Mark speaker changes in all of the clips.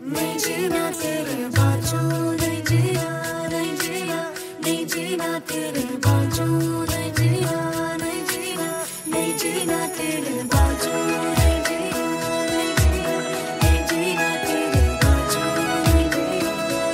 Speaker 1: नहीं जीना तेरे बाजू, नहीं जीना, नहीं जीना, नहीं जीना तेरे बाजू, नहीं जीना, नहीं जीना, नहीं जीना तेरे बाजू, नहीं जीना, नहीं जीना, नहीं जीना तेरे बाजू, नहीं जीना,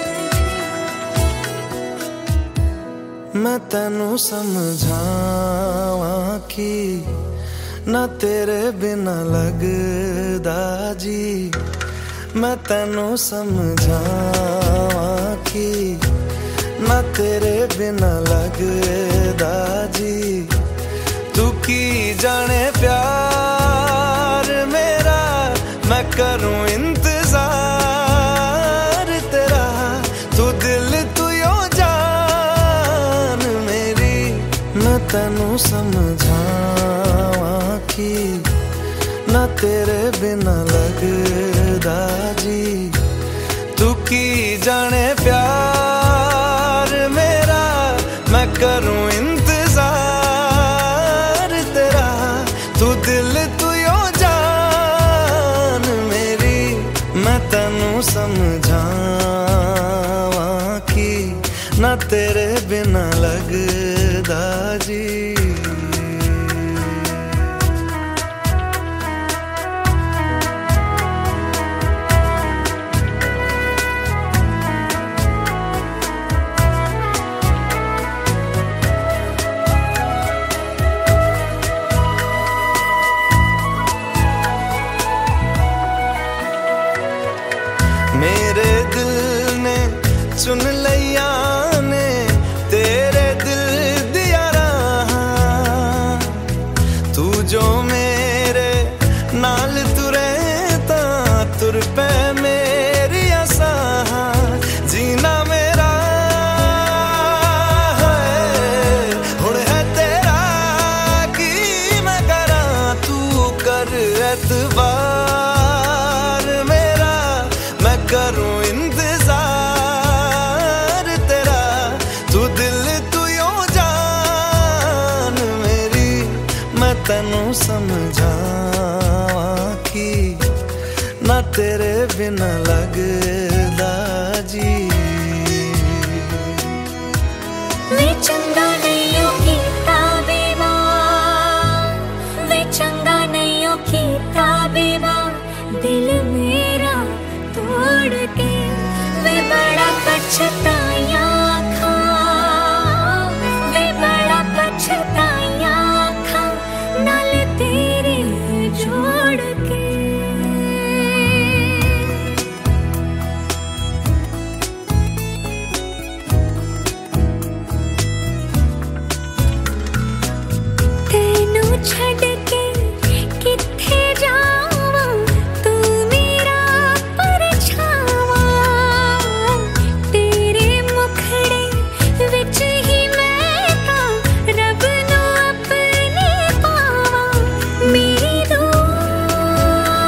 Speaker 1: नहीं जीना।
Speaker 2: मैं तैनू समझावां कि ना तेरे बिना लगदा जी, मैं तैनू समझावां कि ना तेरे बिना लगदा जी। तू की जाने प्यार मेरा, मैं करूं इंतजार तेरा। तू दिल तू यो जान मेरी, मैं तैनू समझावां कि ना तेरे बिना लगदा जी। तू की जाने प्यार मेरा, मैं करूं इंतजार तेरा। तू दिल तू यो जान मेरी, मैं तैनू समझावां कि ना तेरे बिना लगदा जी। मेरे दिल ने चुन लिया ने तेरे दिल दिया रहा। तू जो मेरे नाल तुरे ता तुर पे मेरी आसा। जीना मेरा है हुण है तेरा की मैं करा। तू कर एतबार मेरा, मैं करूं इंतजार तेरा। तू दिल तू यो जान मेरी, मैं तैनू समझावां कि ना तेरे बिना लगदा जी।
Speaker 1: वे चंगा नहीं हो कीता बेईमान, वे चंगा नहीं हो कीता बेईमान। दिल मेरा तोड़ के वे बड़ा पछताया खा, वे बड़ा पछताया खा नाल तेरे जोड़ के। तेनू छड़ के किथे जावां, तू मेरा परछावा। तेरे मुखड़े विच ही मैं तां रब नू अपने पावां। मेरी दुआ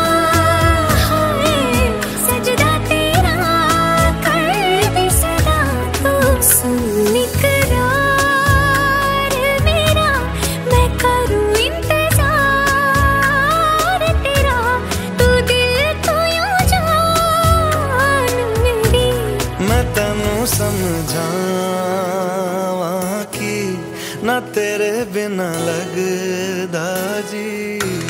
Speaker 1: है सजदा तेरा कर दे सदा। तू सुन इकरार मेरा, मैं करूं इंतजार तेरा। तू दिल तू यो जान मेरी,
Speaker 2: मैं तैनू समझावां कि ना तेरे बिना लगदा जी।